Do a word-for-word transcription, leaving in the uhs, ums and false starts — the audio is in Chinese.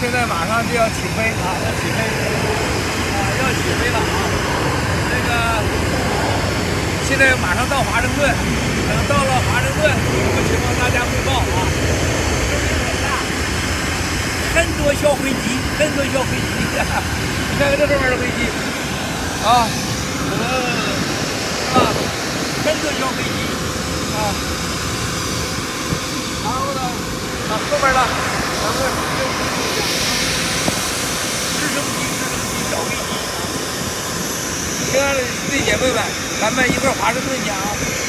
现在马上就要起飞啊，要起飞啊，要起飞了啊！这个现在马上到华盛顿，等到了华盛顿，什么情况大家汇报啊？声音很大，很多小飞机，很多小飞机，你看看这上面的飞机啊，我们是吧？很多小飞机啊，然后呢，啊后边呢，咱们又不是讲直升机、直升机、小飞机。亲爱的弟姐妹们，咱们一块儿华盛顿见啊！